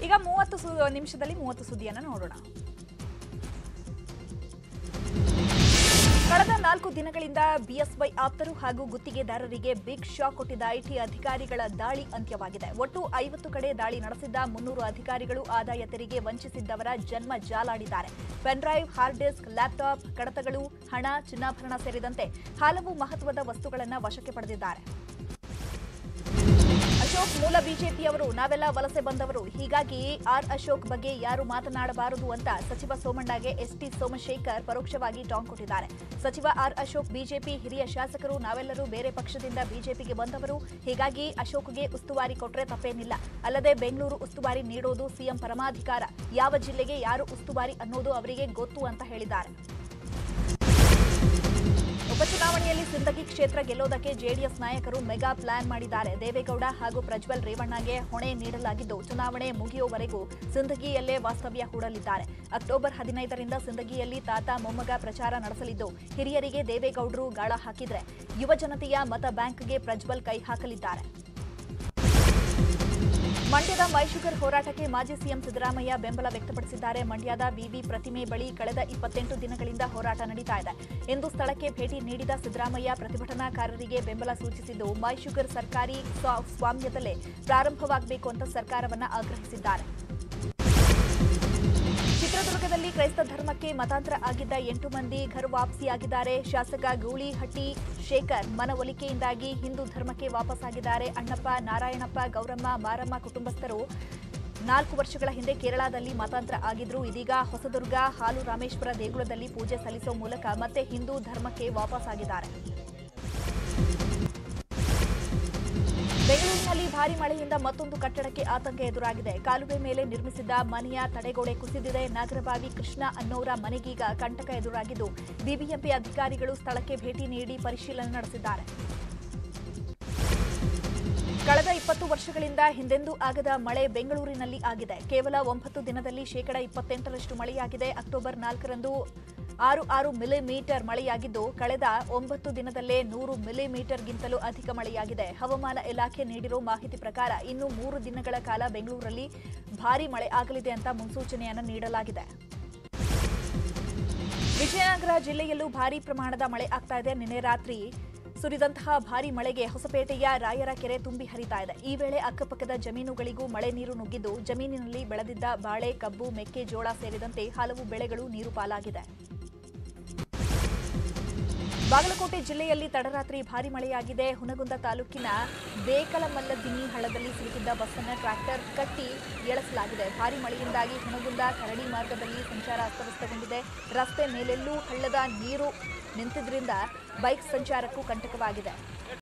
ಈಗ 30 ನಿಮಿಷದಲ್ಲಿ 30 ಸುದ್ದಿಯನ್ನು ನೋಡೋಣ. ಕಳೆದ 4 ದಿನಗಳಿಂದ ಬಿಎಸ್ವೈ ಆಪ್ತರು ಹಾಗೂ ಗುತ್ತಿಗೆದಾರರಿಗೆ ಬಿಗ್ ಶಾಕ್ ಕೊಟ್ಟಿದ್ದ ಐಟಿ ಅಧಿಕಾರಿಗಳ ದಾಳಿ ಅಂತ್ಯವಾಗಿದೆ. ಒಟ್ಟು 50 ಕಡೆ ದಾಳಿ ನಡೆಸಿದ್ದ 300 ಅಧಿಕಾರಿಗಳು ಆದಾಯ ತೆರಿಗೆ ವಂಚಿಸಿದ್ದವರ ಜನ್ಮ ಜಾಲಾಡಿದ್ದಾರೆ. ಪೆನ್ಡ್ರೈವ್, ಹಾರ್ಡ್ ಡಿಸ್ಕ್, ಲ್ಯಾಪ್ಟಾಪ್, ಕಡತಗಳು, ಹಣ, ಚಿನ್ನಾಭರಣ ಸೇರಿದಂತೆ ಹಲವು ಮಹತ್ವದ ವಸ್ತುಗಳನ್ನು ವಶಕ್ಕೆ ಪಡೆದಿದ್ದಾರೆ. ಅಶೋಕ್ ಮೂಲ ಬಿಜೆಪಿಯವರು, ನಾವೆಲ್ಲ ವಲಸೆ ಬಂದವರು, ಹೀಗಾಗಿ ಅಶೋಕ್ ಬಗ್ಗೆ ಯಾರು ಮಾತನಾಡಬಾರದು ಅಂತ ಸಚಿವ ಸೋಮಣ್ಣಗೆ ಎಸ್ಟಿ ಸೋಮಶೇಖರ್ ಪರೋಕ್ಷವಾಗಿ ಟಾಂಗ್ ಕೊಟ್ಟಿದ್ದಾರೆ. ಸಚಿವ ಅಶೋಕ್ ಬಿಜೆಪಿ ಹಿರಿಯ ಶಾಸಕರು, ನಾವೆಲ್ಲರೂ ಬೇರೆ ಪಕ್ಷದಿಂದ ಬಿಜೆಪಿಗೆ ಬಂದವರು, ಹೀಗಾಗಿ ಅಶೋಕ್ಗೆ ಉಸ್ತುವಾರಿ ಕೊಟ್ರೆ ತಪ್ಪೇನಿಲ್ಲ. ಅಲ್ಲದೆ ಬೆಂಗಳೂರು ಉಸ್ತುವಾರಿ ನೀಡೋದು ಸಿಎಂ ಪರಮಾಧಿಕಾರ, ಯಾವ ಜಿಲ್ಲೆಗೆ ಯಾರು ಉಸ್ತುವಾರಿ ಅನ್ನೋದು ಅವರಿಗೆ ಗೊತ್ತು ಅಂತ ಹೇಳಿದ್ದಾರೆ. ಉಪಚುನಾವಣೆಯಲ್ಲಿ ಸಿಂದಗಿ ಕ್ಷೇತ್ರ ಗೆಲ್ಲೋದಕ್ಕೆ ಜೆಡಿಎಸ್ ನಾಯಕರು ಮೆಗಾ ಪ್ಲಾನ್ ಮಾಡಿದ್ದಾರೆ. ದೇವೇಗೌಡ ಹಾಗೂ ಪ್ರಜ್ವಲ್ ರೇವಣ್ಣಗೆ ಹೊಣೆ ನೀಡಲಾಗಿದ್ದು, ಚುನಾವಣೆ ಮುಗಿಯುವವರೆಗೂ ಸಿಂದಗಿಯಲ್ಲೇ ವಾಸ್ತವ್ಯ ಹೂಡಲಿದ್ದಾರೆ. ಅಕ್ಟೋಬರ್ 15ರಿಂದ ಸಿಂದಗಿಯಲ್ಲಿ ತಾತ ಮೊಮ್ಮಗ ಪ್ರಚಾರ ನಡೆಸಲಿದ್ದು, ಹಿರಿಯರಿಗೆ ದೇವೇಗೌಡರು ಗಾಳ ಹಾಕಿದ್ರೆ ಯುವ ಜನತೆಯ ಮತ ಬ್ಯಾಂಕ್ಗೆ ಪ್ರಜ್ವಲ್ ಕೈ ಹಾಕಲಿದ್ದಾರೆ. ಮಂಡ್ಯದ ಮೈ ಶುಗರ್ ಹೋರಾಟಕ್ಕೆ ಮಾಜಿ ಸಿಎಂ ಸಿದ್ದರಾಮಯ್ಯ ಬೆಂಬಲ ವ್ಯಕ್ತಪಡಿಸಿದ್ದಾರೆ. ಮಂಡ್ಯದ ಬಿಬಿ ಪ್ರತಿಮೆ ಬಳಿ ಕಳೆದ 28 ದಿನಗಳಿಂದ ಹೋರಾಟ ನಡೀತಾ ಇದೆ. ಇಂದು ಸ್ಥಳಕ್ಕೆ ಭೇಟಿ ನೀಡಿದ ಸಿದ್ದರಾಮಯ್ಯ ಪ್ರತಿಭಟನಾಕಾರರಿಗೆ ಬೆಂಬಲ ಸೂಚಿಸಿದ್ದು, ಮೈ ಶುಗರ್ ಸರ್ಕಾರಿ ಸ್ವಾಮ್ಯದಲ್ಲೇ ಪ್ರಾರಂಭವಾಗಬೇಕು ಅಂತ ಸರ್ಕಾರವನ್ನು ಆಗ್ರಹಿಸಿದ್ದಾರೆ. ಚಿತ್ರದುರ್ಗದಲ್ಲಿ ಕ್ರೈಸ್ತ ಧರ್ಮಕ್ಕೆ ಮತಾಂತರ ಆಗಿದ್ದ 8 ಮಂದಿ ಘರ್ ವಾಪಸಿಯಾಗಿದ್ದಾರೆ. ಶಾಸಕ ಗೂಳಿಹಟ್ಟಿ ಶೇಖರ್ ಮನವೊಲಿಕೆಯಿಂದಾಗಿ ಹಿಂದೂ ಧರ್ಮಕ್ಕೆ ವಾಪಸ್ಸಾಗಿದ್ದಾರೆ. ಅಣ್ಣಪ್ಪ, ನಾರಾಯಣಪ್ಪ, ಗೌರಮ್ಮ, ಮಾರಮ್ಮ ಕುಟುಂಬಸ್ಥರು 4 ವರ್ಷಗಳ ಹಿಂದೆ ಕೇರಳದಲ್ಲಿ ಮತಾಂತರ ಆಗಿದ್ರು. ಇದೀಗ ಹೊಸದುರ್ಗ ಹಾಲು ರಾಮೇಶ್ವರ ದೇಗುಲದಲ್ಲಿ ಪೂಜೆ ಸಲ್ಲಿಸುವ ಮೂಲಕ ಮತ್ತೆ ಹಿಂದೂ ಧರ್ಮಕ್ಕೆ ವಾಪಸ್ಸಾಗಿದ್ದಾರೆ. ಬೆಂಗಳೂರಿನಲ್ಲಿ ಭಾರೀ ಮಳೆಯಿಂದ ಮತ್ತೊಂದು ಕಟ್ಟಡಕ್ಕೆ ಆತಂಕ ಎದುರಾಗಿದೆ. ಕಾಲುವೆ ಮೇಲೆ ನಿರ್ಮಿಸಿದ್ದ ಮನೆಯ ತಡೆಗೋಡೆ ಕುಸಿದಿದೆ. ನಾಗರಬಾವಿ ಕೃಷ್ಣ ಅನ್ನೋರ ಮನೆಗೀಗ ಕಂಟಕ ಎದುರಾಗಿದ್ದು, ಬಿಬಿಎಂಪಿ ಅಧಿಕಾರಿಗಳು ಸ್ಥಳಕ್ಕೆ ಭೇಟಿ ನೀಡಿ ಪರಿಶೀಲನೆ ನಡೆಸಿದ್ದಾರೆ. ಕಳೆದ 20 ವರ್ಷಗಳಿಂದ ಹಿಂದೆಂದೂ ಆಗದ ಮಳೆ ಬೆಂಗಳೂರಿನಲ್ಲಿ ಆಗಿದೆ. ಕೇವಲ 9 ದಿನದಲ್ಲಿ 28% ಮಳೆಯಾಗಿದೆ. ಅಕ್ಟೋಬರ್ 4ರಂದು 6 ಮಿಲಿಮೀಟರ್ ಮಳೆಯಾಗಿದ್ದು, ಕಳೆದ 9 ದಿನದಲ್ಲೇ 100 ಮಿಲಿಮೀಟರ್ಗಿಂತಲೂ ಅಧಿಕ ಮಳೆಯಾಗಿದೆ. ಹವಾಮಾನ ಇಲಾಖೆ ನೀಡಿರೋ ಮಾಹಿತಿ ಪ್ರಕಾರ ಇನ್ನು 3 ದಿನಗಳ ಕಾಲ ಬೆಂಗಳೂರಲ್ಲಿ ಭಾರೀ ಮಳೆ ಆಗಲಿದೆ ಅಂತ ಮುನ್ಸೂಚನೆಯನ್ನು ನೀಡಲಾಗಿದೆ. ವಿಜಯನಗರ ಜಿಲ್ಲೆಯಲ್ಲೂ ಭಾರೀ ಪ್ರಮಾಣದ ಮಳೆ ಆಗ್ತಾ ಇದೆ. ನಿನ್ನೆ ರಾತ್ರಿ ಸುರಿದಂತಹ ಭಾರೀ ಮಳೆಗೆ ಹೊಸಪೇಟೆಯ ರಾಯರ ಕೆರೆ ತುಂಬಿ ಹರಿತಾ ಇದೆ. ಈ ವೇಳೆ ಅಕ್ಕಪಕ್ಕದ ಜಮೀನುಗಳಿಗೂ ಮಳೆ ನೀರು ನುಗ್ಗಿದ್ದು, ಜಮೀನಿನಲ್ಲಿ ಬೆಳೆದಿದ್ದ ಬಾಳೆ, ಕಬ್ಬು, ಮೆಕ್ಕೆಜೋಳ ಸೇರಿದಂತೆ ಹಲವು ಬೆಳೆಗಳು ನೀರು ಪಾಲಾಗಿದೆ. ಬಾಗಲಕೋಟೆ ಜಿಲ್ಲೆಯಲ್ಲಿ ತಡರಾತ್ರಿ ಭಾರೀ ಮಳೆಯಾಗಿದೆ. ಹುನಗುಂದ ತಾಲೂಕಿನ ಬೇಕಲಮಲ್ಲದಿನ್ನಿ ಹಳ್ಳದಲ್ಲಿ ಸಿಲುಕಿದ್ದ ಬಸ್ಸನ್ನು ಟ್ರ್ಯಾಕ್ಟರ್ ಕಟ್ಟಿ ಎಳೆಸಲಾಗಿದೆ. ಭಾರೀ ಮಳೆಯಿಂದಾಗಿ ಹುನಗುಂದ ಕರಡಿ ಮಾರ್ಗದಲ್ಲಿ ಸಂಚಾರ ಅಸ್ತವ್ಯಸ್ತಗೊಂಡಿದೆ. ರಸ್ತೆ ಮೇಲೆಲ್ಲೂ ಹಳ್ಳದ ನೀರು ನಿಂತಿದ್ದರಿಂದ ಬೈಕ್ ಸಂಚಾರಕ್ಕೂ ಕಂಟಕವಾಗಿದೆ.